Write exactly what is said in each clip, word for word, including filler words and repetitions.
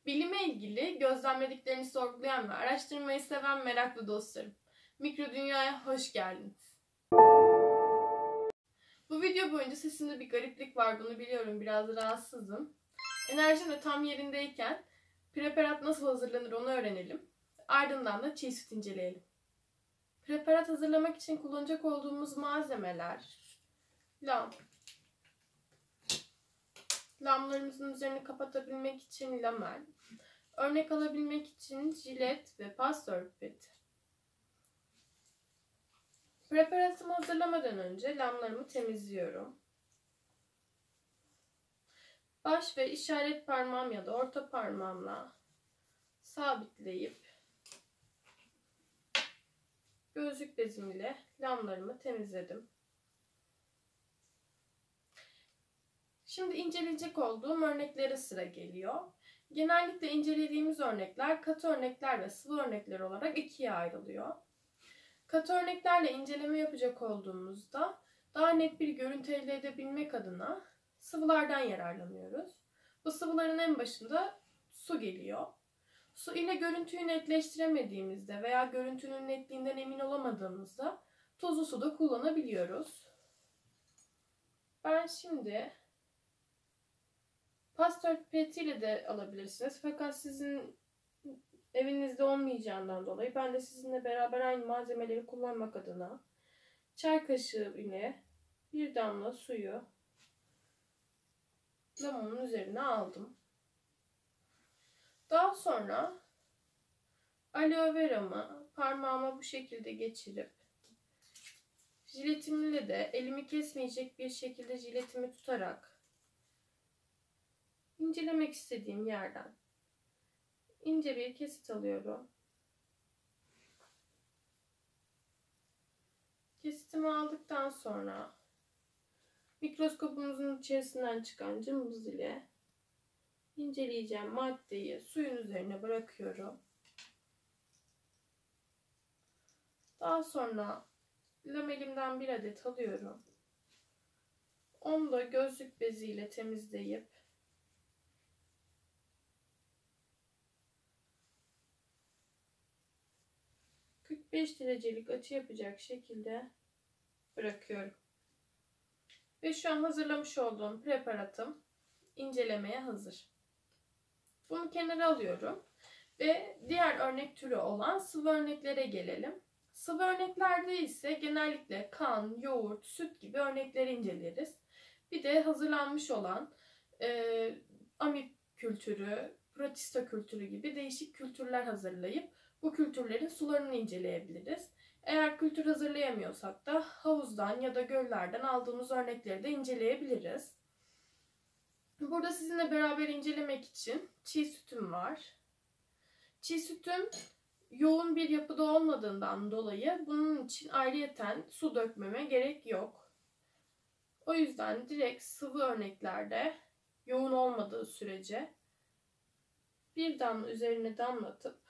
Bilime ilgili gözlemlediklerini sorgulayan ve araştırmayı seven meraklı dostlarım. Mikro Dünya'ya hoş geldiniz. Bu video boyunca sesimde bir gariplik var, bunu biliyorum, biraz rahatsızım. Enerjim de tam yerindeyken preparat nasıl hazırlanır onu öğrenelim. Ardından da çiğ süt inceleyelim. Preparat hazırlamak için kullanacak olduğumuz malzemeler: lam. Lamlarımızın üzerini kapatabilmek için lamel. Örnek alabilmek için jilet ve pastör pipeti. Preparatımı hazırlamadan önce lamlarımı temizliyorum. Baş ve işaret parmağım ya da orta parmağımla sabitleyip gözlük bezim ile lamlarımı temizledim. Şimdi inceleyecek olduğum örneklere sıra geliyor. Genellikle incelediğimiz örnekler katı örnekler ve sıvı örnekler olarak ikiye ayrılıyor. Katı örneklerle inceleme yapacak olduğumuzda daha net bir görüntü elde edebilmek adına sıvılardan yararlanıyoruz. Bu sıvıların en başında su geliyor. Su ile görüntüyü netleştiremediğimizde veya görüntünün netliğinden emin olamadığımızda tuzlu su da kullanabiliyoruz. Ben şimdi pastör pipetiyle de alabilirsiniz. Fakat sizin evinizde olmayacağından dolayı ben de sizinle beraber aynı malzemeleri kullanmak adına çay kaşığı ile bir damla suyu lamumun üzerine aldım. Daha sonra aloe veramı parmağıma bu şekilde geçirip jiletimle de elimi kesmeyecek bir şekilde jiletimi tutarak incelemek istediğim yerden ince bir kesit alıyorum. Kesitimi aldıktan sonra mikroskopumuzun içerisinden çıkan cımbız ile inceleyeceğim maddeyi suyun üzerine bırakıyorum. Daha sonra lamelimden bir adet alıyorum. Onu da gözlük beziyle temizleyip kırk beş derecelik açı yapacak şekilde bırakıyorum. Ve şu an hazırlamış olduğum preparatım incelemeye hazır. Bunu kenara alıyorum ve diğer örnek türü olan sıvı örneklere gelelim. Sıvı örneklerde ise genellikle kan, yoğurt, süt gibi örnekleri inceleriz. Bir de hazırlanmış olan e, amip kültürü, protista kültürü gibi değişik kültürler hazırlayıp bu kültürlerin sularını inceleyebiliriz. Eğer kültür hazırlayamıyorsak da havuzdan ya da göllerden aldığımız örnekleri de inceleyebiliriz. Burada sizinle beraber incelemek için çiğ sütüm var. Çiğ sütüm yoğun bir yapıda olmadığından dolayı bunun için ayrıyeten su dökmeme gerek yok. O yüzden direkt sıvı örneklerde yoğun olmadığı sürece bir damla üzerine damlatıp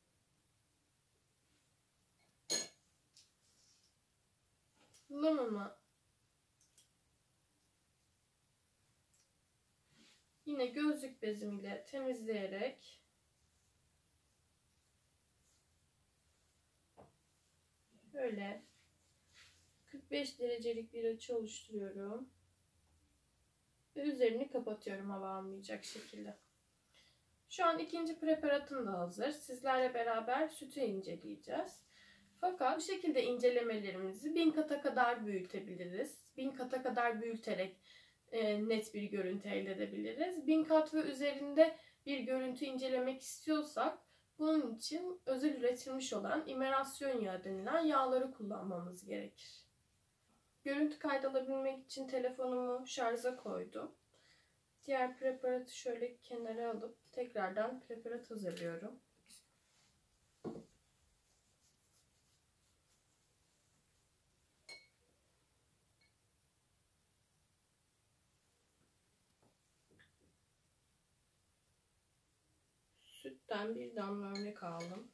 lamımı yine gözlük bezim ile temizleyerek böyle kırk beş derecelik bir açı oluşturuyorum ve üzerini kapatıyorum hava almayacak şekilde. Şu an ikinci preparatım da hazır. Sizlerle beraber sütü inceleyeceğiz. Fakat bu şekilde incelemelerimizi bin kata kadar büyütebiliriz. Bin kata kadar büyüterek e, net bir görüntü elde edebiliriz. Bin kat ve üzerinde bir görüntü incelemek istiyorsak bunun için özel üretilmiş olan imerasyon yağı denilen yağları kullanmamız gerekir. Görüntü kaydalabilmek için telefonumu şarja koydum. Diğer preparatı şöyle kenara alıp tekrardan preparat hazırlıyorum. Sütten bir damla örnek aldım.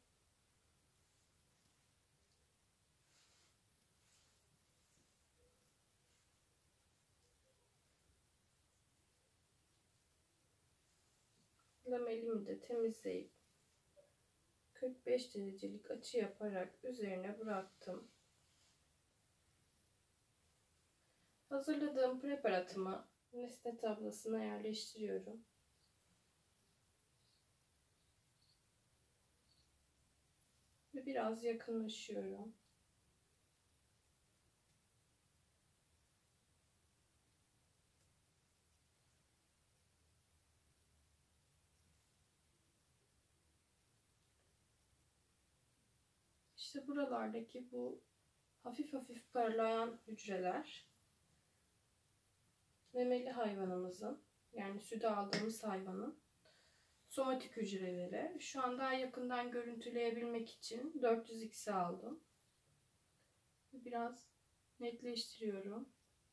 kullandığım elimi de temizleyip kırk beş derecelik açı yaparak üzerine bıraktım. Hazırladığım preparatımı nesne tablasına yerleştiriyorum. Ve biraz yakınlaşıyorum. İşte buralardaki bu hafif hafif parlayan hücreler memeli hayvanımızın, yani sütü aldığımız hayvanın somatik hücreleri. Şu an daha yakından görüntüleyebilmek için dört yüz x'e aldım. Biraz netleştiriyorum.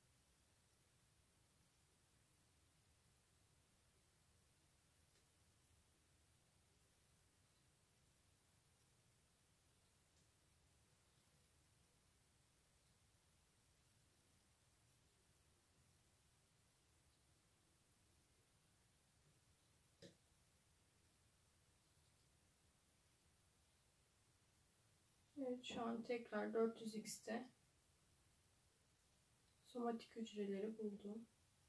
Evet, şu an tekrar dört yüz x'te somatik hücreleri buldum.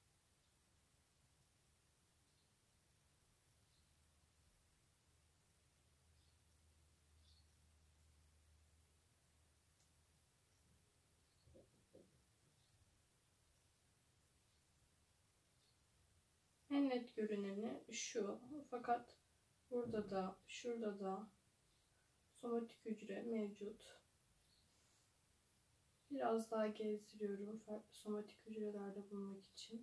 En net görüneni şu, fakat burada da şurada da somatik hücre mevcut. Biraz daha gezdiriyorum farklı somatik hücrelerde bulmak için.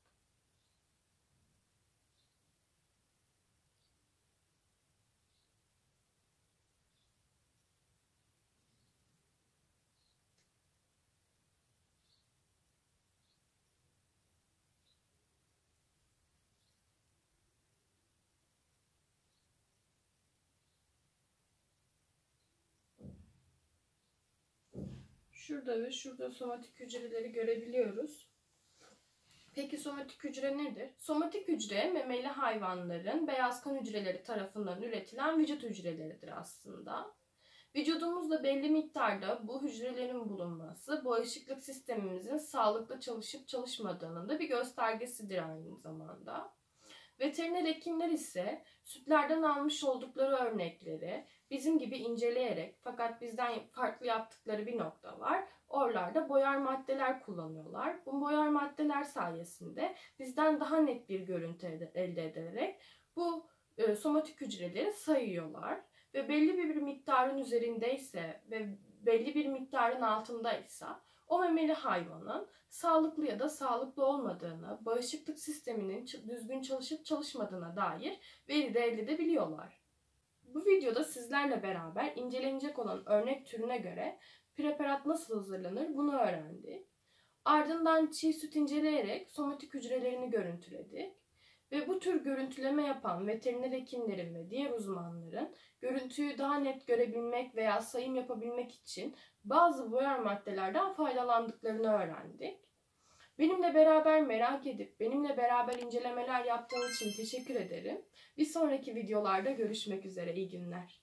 Şurada ve şurada somatik hücreleri görebiliyoruz. Peki somatik hücre nedir? Somatik hücre memeli hayvanların beyaz kan hücreleri tarafından üretilen vücut hücreleridir aslında. Vücudumuzda belli miktarda bu hücrelerin bulunması bağışıklık sistemimizin sağlıklı çalışıp çalışmadığının da bir göstergesidir aynı zamanda. Veteriner hekimler ise sütlerden almış oldukları örnekleri bizim gibi inceleyerek, fakat bizden farklı yaptıkları bir nokta var. Oralarda boyar maddeler kullanıyorlar. Bu boyar maddeler sayesinde bizden daha net bir görüntü elde ederek bu e, somatik hücreleri sayıyorlar. Ve belli bir miktarın üzerindeyse ve belli bir miktarın altındaysa o memeli hayvanın sağlıklı ya da sağlıklı olmadığını, bağışıklık sisteminin düzgün çalışıp çalışmadığına dair veri de elde edebiliyorlar. Bu videoda sizlerle beraber incelenecek olan örnek türüne göre preparat nasıl hazırlanır bunu öğrendik. Ardından çiğ süt inceleyerek somatik hücrelerini görüntüledik. Ve bu tür görüntüleme yapan veteriner hekimlerin ve diğer uzmanların görüntüyü daha net görebilmek veya sayım yapabilmek için bazı boyar maddelerden faydalandıklarını öğrendik. Benimle beraber merak edip benimle beraber incelemeler yaptığınız için teşekkür ederim. Bir sonraki videolarda görüşmek üzere. İyi günler.